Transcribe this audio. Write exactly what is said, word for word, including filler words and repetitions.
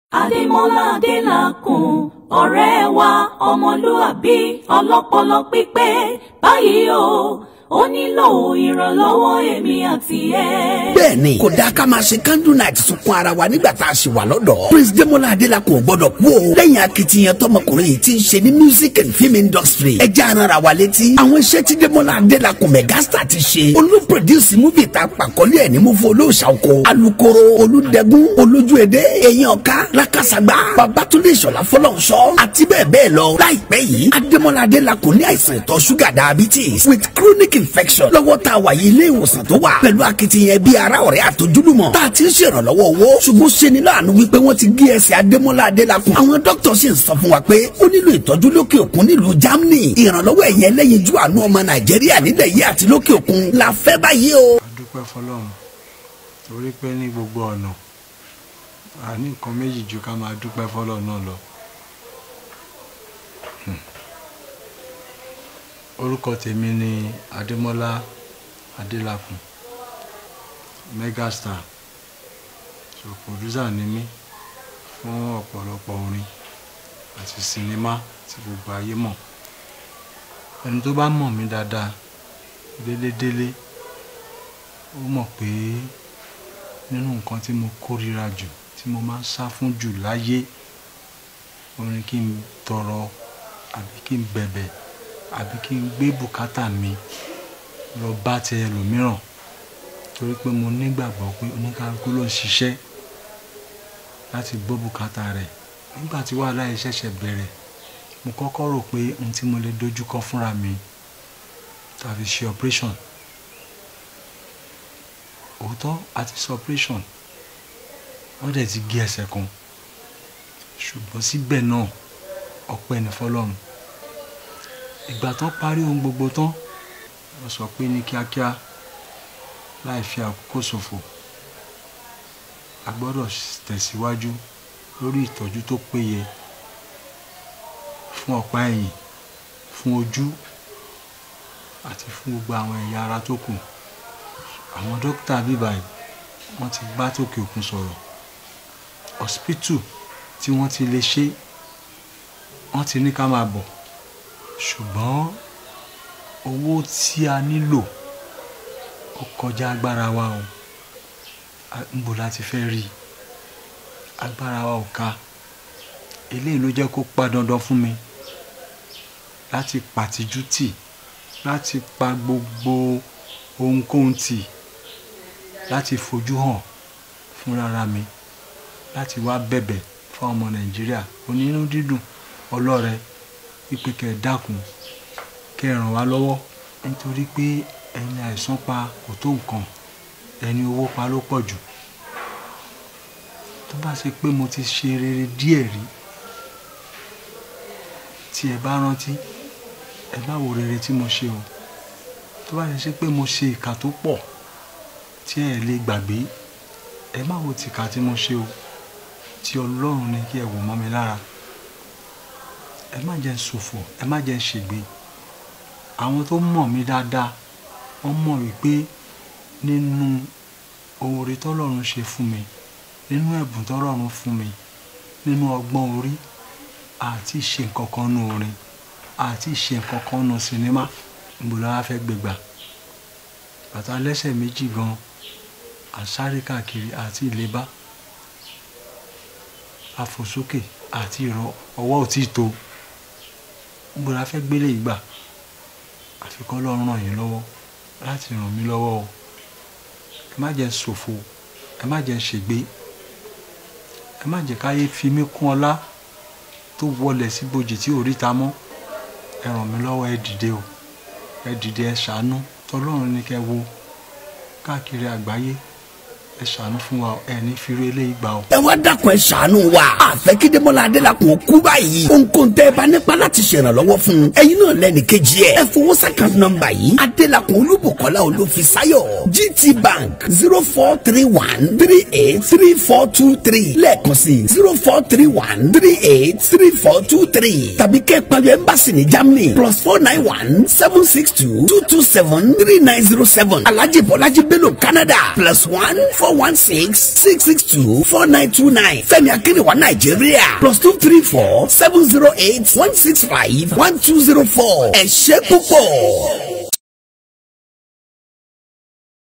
Ademola Adelakun, ọ̀rẹ́ wa, ọmọlúàbí, ọlọ́pọlọ pípé, báyìí o, ó nílò ìrànlọ́wọ́ èmi àti ẹ. Bẹ́ẹ̀ni, kò dáa ká máa ṣe candle night sunkún ara wa nígbà tá a ṣì wà lọ́dọ̀. Prince Demola Adelakun ò gbọ́dọ̀ kú o. Lẹ́yìn akitiyan tọmọkùnrin yìí ti ń ṣe ní music and film industry. Ẹ jẹ́ ara wa létí. Àwọn iṣẹ́ tí Demola Adelakun megastar ti ṣe. Olú-produce movie ta pàkọ́lé ẹ̀ ní mú fún olóòṣà oko. Alukoro, Olúdẹ̀gún, Olójú Èdè, Eyín Ọ̀ká, Lákàsàgbà, Babátúndé Ìṣọ̀lá Fọlọ́runṣọ́ àti bẹ́ẹ̀ bẹ́ẹ̀ lọ. Láìpẹ́ yìí, Ademola Adelakun ní àìsàn ìtọ̀ ṣúgà diabetes with chronic infection. Lọ́wọ́ tá a wà yìí ilé ìwòsàn tó wà. Pẹ̀lú akitiyan bí ara ọ̀rẹ́ àtojúlùmọ̀. Tá a ti ń ṣèrànlọ́wọ́ owó. Ṣùgbọ́n ṣe ni láàánú wípé wọ́n ti gé ẹsẹ̀ Ademola Adelakun. Àwọn dókítà sì ń sọ fún wa pé ó nílò ìtọ́jú lókè òkun nílùú Germany. Ìrànlọ́wọ́ ẹ̀yìn ẹlẹ́yinjú àánú ọmọ Nàìjíríà nílẹ̀ yìí àti lókè òkun la fẹ́ báyìí o. A dúpẹ́ f'Ọlọ́run torí pé ní gbogbo ọ̀nà a ní nǹkan méjì ju ká máa dúpẹ́ f'Ọlọ́run náà lọ. Orúkọ tèmi ni Ademola Adelakun, megastar, so producer ni mí fún ọ̀pọ̀lọpọ̀ orin àti sinimá tí gbogbo ayé mọ̀. Ẹni tó bá mọ̀ mí dáadáa délédélé ó mọ̀ pé nínú nǹkan tí mo kórìíra jù tí mo máa ń sá fún jù láyé orin kí n tọrọ àbí kí n bẹ̀bẹ̀ àbí kí n gbé bùkátà mi lọ bá ti ẹlòmíràn torí pé mo nígbàgbọ́ pé oníkálukú ló ń ṣiṣẹ́ láti gbọ́ bùkátà rẹ̀. Nígbà tí wàhálà yìí ṣẹ̀ṣẹ̀ bẹ̀rẹ̀ mo kọ́kọ́ rò pé ohun tí mo lè dojúkọ fúnra mi tàbí ṣe operation. Òótọ́ àti ṣe operation wọ́n dẹ̀ ti gé ẹsẹ̀ kan ṣùgbọ́n síbẹ̀ náà ọpẹ́ ni f'Ọlọ́run. Ìgbà tán parí ohun gbogbo tán wọ́n sọ pé ní kíákíá láì fi àkókò ṣòfò a gbọ́dọ̀ tẹ̀síwájú lórí ìtọ́jú tó péye fún ọ̀pá ẹ̀yìn, fún ojú àti fún gbogbo àwọn ẹ̀yà ara tó kù. Àwọn dókítà bíbáyìí wọ́n ti bá tòkè òkun sọ̀rọ̀. Hospital tí wọ́n ti lè ṣe wọ́n ti ní ká máa bọ̀ ṣùgbọ́n owó tí a nílò ó kọjá agbára wa o. Níbo la ti fẹ́ rí? Agbára wa ò ká. Eléyìí ló jẹ́ kó pa dandan fún mi láti pàtìjú tì, láti pa gbogbo ohunkóhun tì, láti fojú hàn fúnra mi, láti wá bẹ̀bẹ̀ fún ọmọ Nàìjíríà onínú dídùn ọlọ́rẹ wípé kẹ́ dákun kẹ́ ràn wá lọ́wọ́ nítorí pé ẹni àìsàn pa kò tó nǹkan, ẹni owó pa ló pọ̀ jù. Tó bá ṣe pé mo ti ṣe rere díẹ̀ rí tí ẹ bá rántí ẹ bá wo rere tí mo ṣe o. Tó bá ṣe pé mo ṣe ìkà tó pọ̀ tí ẹ lè gbàgbé ẹ má wo tìkà tí mo ṣe o. Tí Ọlọ́run ní kí ẹ wò mọ́ mi lára. Ẹ má jẹ́ ṣòfò, ẹ má jẹ́ ṣègbé. Àwọn tó mọ̀ mí dáadáa wọ́n mọ̀ wípé nínú oore t'Ọlọ́run ṣe fún mi, nínú ẹ̀bùn t'Ọlọ́run fún mi, nínú ọgbọ́n orí àti ìṣe nǹkan kan nù orin àti ìṣe nǹkan kan nù sinimá níbo la fẹ́ gbégbà. Bàtà lẹ́sẹ̀ méjì gan àsáré káàkiri àti ìlébá àfòsókè àti ìrọ̀ ọwọ́ ò tí tó. Níbo la fẹ́ gbélé ìgbà? Àfi kọ́ Ọlọ́run ràn yín lọ́wọ́ láti ràn mí lọ́wọ́ o. Ẹ má jẹ́ ṣòfò, ẹ má jẹ́ ṣègbé, ẹ má jẹ́ káyé fi mí kún ọlá tó wọlẹ̀ sí bòjì tí ò ríta mọ́. Ẹ ràn mí lọ́wọ́, ẹ dìde o, ẹ dìde, ẹ ṣàánú. T'Ọlọ́run ní kẹ́ wo káàkiri àgbáyé, ẹ ṣàánú fún wa, ẹ ní fi rélé ìgbà o. Ẹ wá dákun ẹ ṣàánú wa. Àfẹ́ kí Demola Adelakun kú báyìí. Ohunkóhun tẹ́ ẹ bá nípa láti ṣèrànlọ́wọ́ fún un. Ẹ̀yin náà lẹ́nu kejì ẹ̀. Ẹ fowó sàkáǹtì nọ́mbà yìí. Adelakun Olúbùkọ́lá Olúfisáyọ̀. G T Bank zero four three one three eight three four two three. Lẹ́ẹ̀kan sí zero four three one three eight three four two three. Tàbí kẹ́ ẹ pàdé ẹ́mbásì ní Germany plus four nine one seven six two two two seven three nine zero seven. Alhaji Bọ́lájí Bello Canada plus one four four one six six six two four nine two nine. Fẹ́mi Akínníwá Nàìjíríà plus two three four seven zero eight one six five one two zero four. Ẹ ṣé púpọ̀.